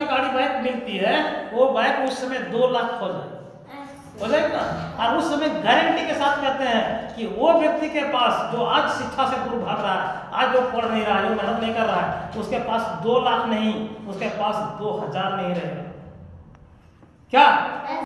गाड़ी बाइक मिलती है, वो बाइक उस समय 2 लाख हो जाएगा। और उस समय गारंटी के साथ कहते हैं कि वो व्यक्ति के पास जो आज शिक्षा से दूर भाग रहा है, आज जो पढ़ नहीं रहा है, जो मेहनत नहीं कर रहा है, उसके पास 2 लाख नहीं, उसके पास 2000 नहीं रहेगा। क्या